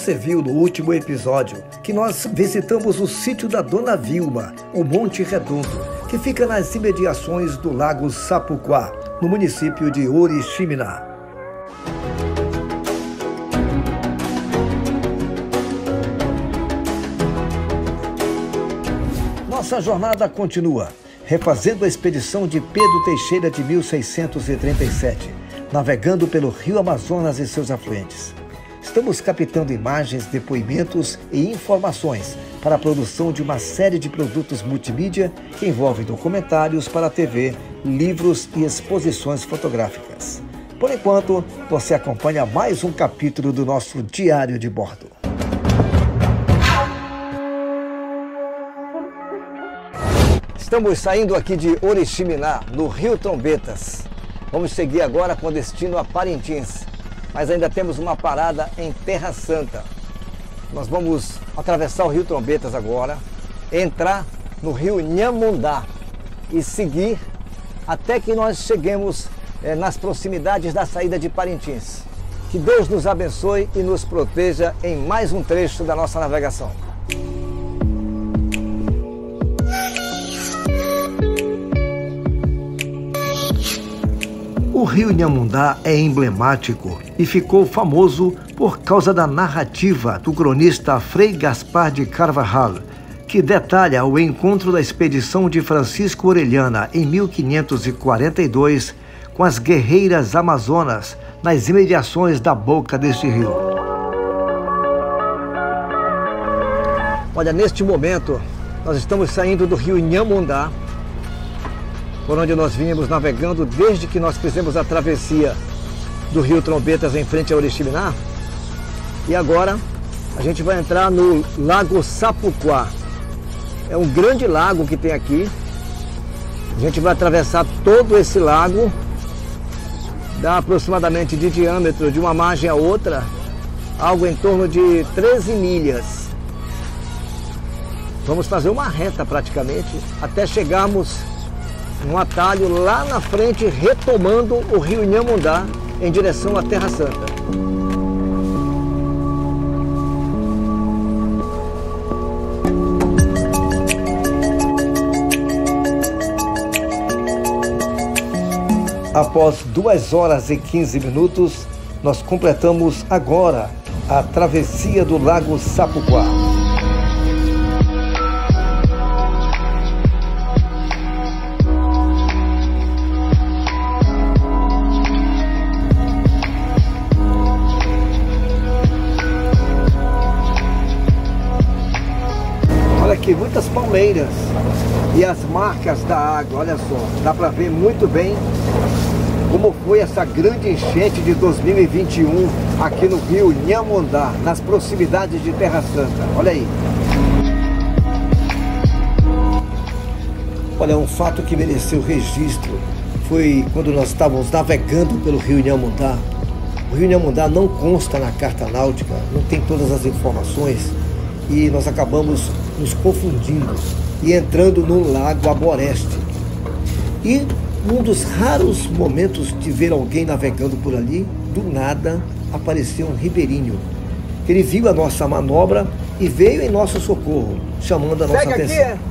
Você viu no último episódio que nós visitamos o sítio da Dona Vilma, o Monte Redondo, que fica nas imediações do Lago Sapuquá, no município de Oriximiná. Nossa jornada continua, refazendo a expedição de Pedro Teixeira de 1637, navegando pelo Rio Amazonas e seus afluentes. Estamos captando imagens, depoimentos e informações para a produção de uma série de produtos multimídia que envolvem documentários para a TV, livros e exposições fotográficas. Por enquanto, você acompanha mais um capítulo do nosso Diário de Bordo. Estamos saindo aqui de Oriximiná, no Rio Trombetas. Vamos seguir agora com destino a Parintins. Mas ainda temos uma parada em Terra Santa. Nós vamos atravessar o Rio Trombetas agora, entrar no Rio Nhamundá e seguir até que nós cheguemos nas proximidades da saída de Parintins. Que Deus nos abençoe e nos proteja em mais um trecho da nossa navegação. O Rio Nhamundá é emblemático e ficou famoso por causa da narrativa do cronista Frei Gaspar de Carvajal, que detalha o encontro da expedição de Francisco Orellana em 1542 com as guerreiras amazonas nas imediações da boca deste rio. Olha, neste momento nós estamos saindo do Rio Nhamundá, por onde nós vínhamos navegando desde que nós fizemos a travessia do Rio Trombetas em frente a Oriximiná. E agora a gente vai entrar no Lago Sapuquá. É um grande lago que tem aqui. A gente vai atravessar todo esse lago. Dá aproximadamente de diâmetro de uma margem a outra, algo em torno de 13 milhas. Vamos fazer uma reta praticamente até chegarmos um atalho lá na frente, retomando o Rio Nhamundá em direção à Terra Santa. Após 2 horas e 15 minutos, nós completamos agora a travessia do Lago Sapuquá. Aqui muitas palmeiras e as marcas da água, olha só, dá para ver muito bem como foi essa grande enchente de 2021 aqui no Rio Nhamundá, nas proximidades de Terra Santa. Olha aí. Olha, um fato que mereceu registro foi quando nós estávamos navegando pelo Rio Nhamundá. O Rio Nhamundá não consta na carta náutica, não tem todas as informações e nós acabamos nos confundindo e entrando no Lago Aboreste. E num dos raros momentos de ver alguém navegando por ali, do nada apareceu um ribeirinho. Ele viu a nossa manobra e veio em nosso socorro, chamando a nossa atenção. Aqui,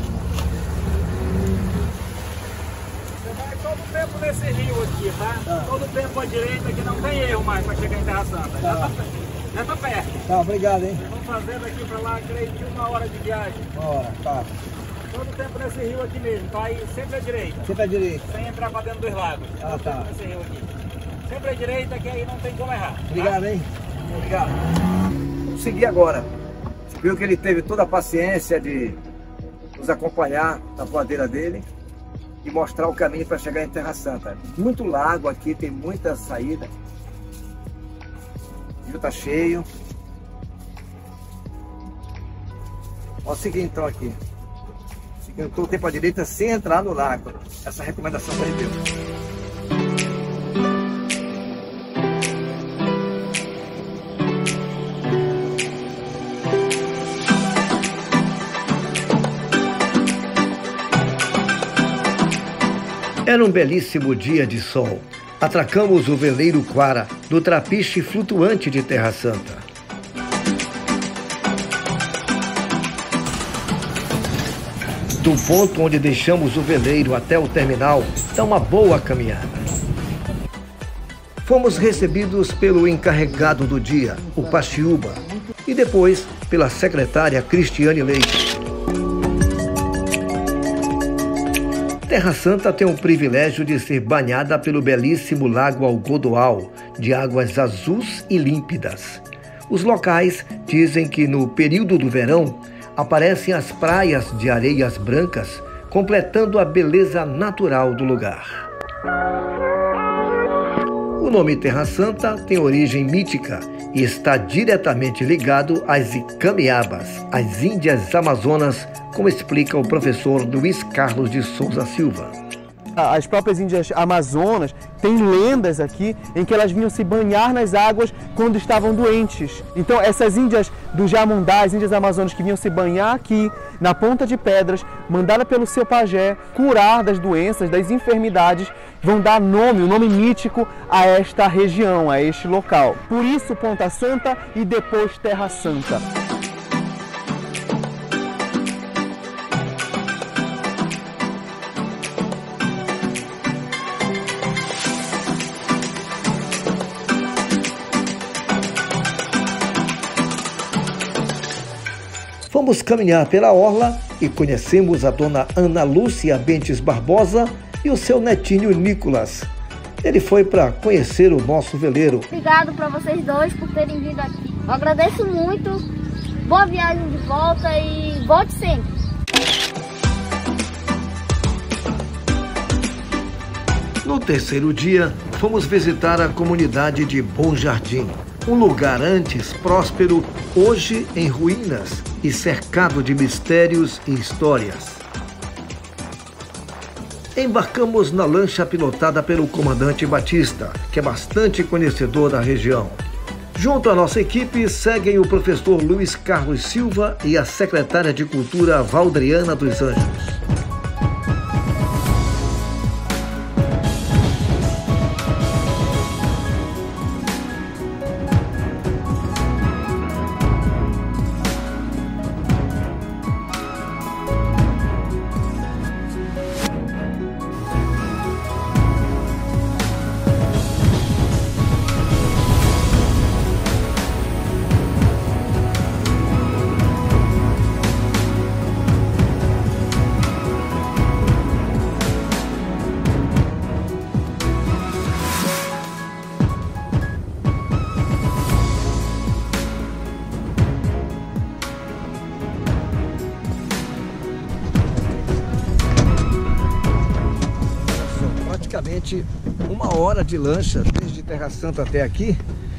Você vai todo o tempo nesse rio aqui, tá? Todo o tempo à direita, que não tem erro mais para chegar em Terra Santa. Já tá perto. Tá, obrigado, hein? Vamos fazer daqui para lá, creio que 1 hora de viagem. Bora, tá. Todo o tempo nesse rio aqui mesmo, tá? E sempre à direita. Sempre à direita. Sem entrar para dentro dos lagos. Ah, tá. Nesse rio aqui. Sempre à direita, que aí não tem como errar. Obrigado, tá? hein? Obrigado. Vamos seguir agora. Você viu que ele teve toda a paciência de nos acompanhar na voadeira dele e mostrar o caminho para chegar em Terra Santa. Muito lago aqui, tem muita saída. O rio tá cheio. Vamos seguir então aqui. Seguindo todo o tempo à direita sem entrar no lago. Essa é a recomendação que ele deu. Era um belíssimo dia de sol. Atracamos o veleiro Quara, do trapiche flutuante de Terra Santa. Do ponto onde deixamos o veleiro até o terminal, dá uma boa caminhada. Fomos recebidos pelo encarregado do dia, o Paxiúba, e depois pela secretária Cristiane Leite. Terra Santa tem o privilégio de ser banhada pelo belíssimo Lago Algodoal, de águas azuis e límpidas. Os locais dizem que no período do verão aparecem as praias de areias brancas, completando a beleza natural do lugar. O nome Terra Santa tem origem mítica e está diretamente ligado às Icamiabas, as Índias Amazonas, como explica o professor Luiz Carlos de Souza Silva. As próprias Índias Amazonas têm lendas aqui em que elas vinham se banhar nas águas quando estavam doentes. Então essas Índias do Jamundá, as Índias Amazonas que vinham se banhar aqui na Ponta de Pedras, mandada pelo seu pajé curar das doenças, das enfermidades, vão dar nome, o nome mítico a esta região, a este local. Por isso Ponta Santa e depois Terra Santa. Fomos caminhar pela orla e conhecemos a dona Ana Lúcia Bentes Barbosa e o seu netinho Nicolas. Ele foi para conhecer o nosso veleiro. Obrigado para vocês dois por terem vindo aqui. Eu agradeço muito. Boa viagem de volta e volte sempre. No terceiro dia, fomos visitar a comunidade de Bom Jardim. Um lugar antes próspero, hoje em ruínas e cercado de mistérios e histórias. Embarcamos na lancha pilotada pelo comandante Batista, que é bastante conhecedor da região. Junto à nossa equipe seguem o professor Luiz Carlos Silva e a secretária de Cultura Valdriana dos Anjos. Praticamente 1 hora de lancha desde Terra Santa até aqui.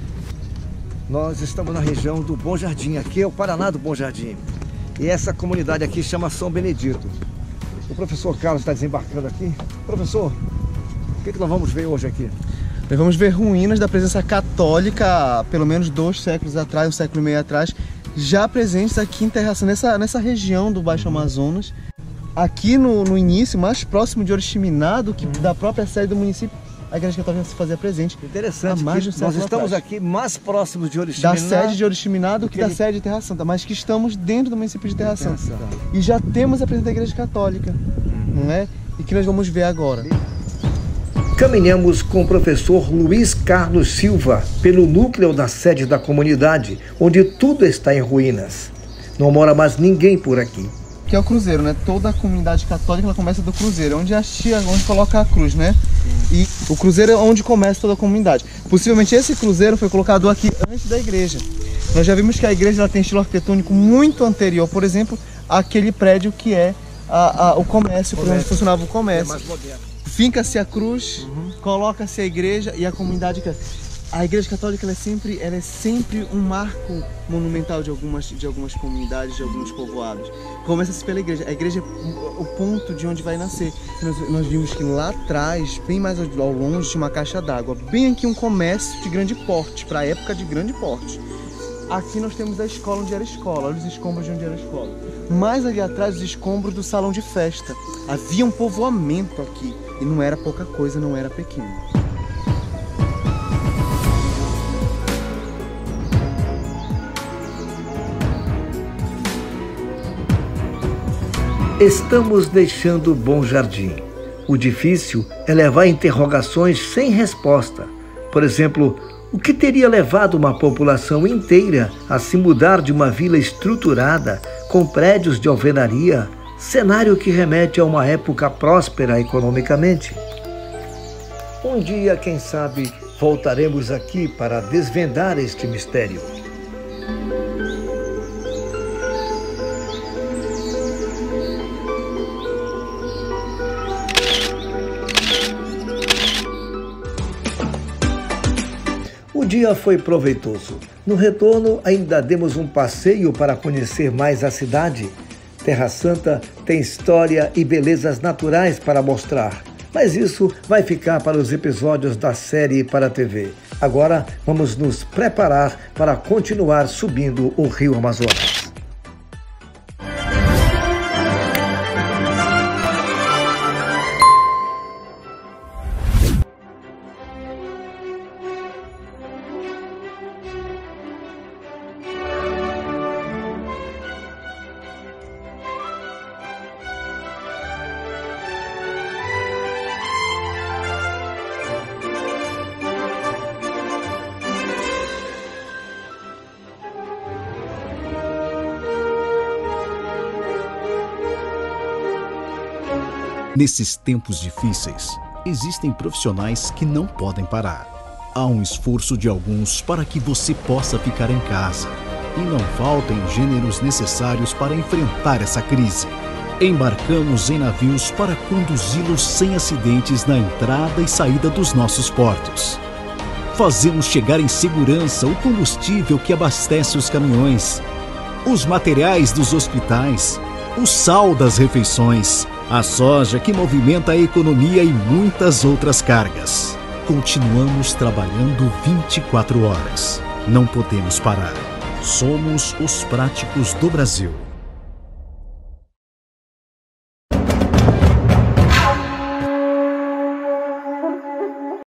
Nós estamos na região do Bom Jardim, aqui é o Paraná do Bom Jardim. E essa comunidade aqui chama São Benedito. O professor Carlos está desembarcando aqui. Professor, o que nós vamos ver hoje aqui? Nós vamos ver ruínas da presença católica, pelo menos 2 séculos atrás, 1,5 século atrás, já presentes aqui em Terra Santa, nessa região do Baixo Amazonas. Aqui no início, mais próximo de Oriximiná do que da própria sede do município, a Igreja Católica se fazia presente. Interessante, nós estamos aqui mais próximos de Oriximiná, da sede de Oriximiná do que da sede de Terra Santa, mas que estamos dentro do município de Terra Santa. E já temos a presença da Igreja Católica, não é? E que nós vamos ver agora. Caminhamos com o professor Luiz Carlos Silva pelo núcleo da sede da comunidade, onde tudo está em ruínas. Não mora mais ninguém por aqui. Que é o cruzeiro, né? Toda a comunidade católica ela começa do cruzeiro, onde onde coloca a cruz, né? E o cruzeiro é onde começa toda a comunidade. Possivelmente esse cruzeiro foi colocado aqui antes da igreja. Nós já vimos que a igreja ela tem estilo arquitetônico muito anterior, por exemplo, àquele prédio que é o comércio, por onde funcionava o comércio. É mais moderno. Finca-se a cruz, coloca-se a igreja e a comunidade cresce. A Igreja Católica ela é sempre um marco monumental de algumas comunidades, de alguns povoados. Começa-se pela igreja. A igreja é o ponto de onde vai nascer. Nós vimos que lá atrás, bem mais ao longe, tinha uma caixa d'água. Bem aqui um comércio de grande porte, para a época de grande porte. Aqui nós temos a escola onde era a escola. Olha os escombros de onde era a escola. Mais ali atrás, os escombros do salão de festa. Havia um povoamento aqui. E não era pouca coisa, não era pequeno. Estamos deixando o Bom Jardim. O difícil é levar interrogações sem resposta. Por exemplo, o que teria levado uma população inteira a se mudar de uma vila estruturada, com prédios de alvenaria, cenário que remete a uma época próspera economicamente? Um dia, quem sabe, voltaremos aqui para desvendar este mistério. O dia foi proveitoso. No retorno, ainda demos um passeio para conhecer mais a cidade. Terra Santa tem história e belezas naturais para mostrar, mas isso vai ficar para os episódios da série para a TV. Agora, vamos nos preparar para continuar subindo o Rio Amazonas. Nesses tempos difíceis, existem profissionais que não podem parar. Há um esforço de alguns para que você possa ficar em casa. E não faltam gêneros necessários para enfrentar essa crise. Embarcamos em navios para conduzi-los sem acidentes na entrada e saída dos nossos portos. Fazemos chegar em segurança o combustível que abastece os caminhões, os materiais dos hospitais, o sal das refeições, a soja que movimenta a economia e muitas outras cargas. Continuamos trabalhando 24 horas. Não podemos parar. Somos os Práticos do Brasil.